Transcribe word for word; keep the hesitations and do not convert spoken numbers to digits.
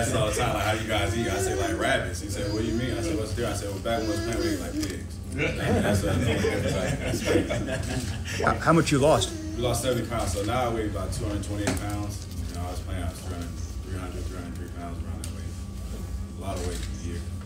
asked all the time, like, how you guys eat? I say, like, rabbits. He said, what do you mean? I said, what's there? I said, well, back when I was playing, we ate like pigs. That's what how, how much you lost? We lost seventy pounds, so now I weigh about two hundred twenty-eight pounds. You know, I was playing, I was three hundred, three hundred, three hundred three pounds around that weight. A lot of weight in a year.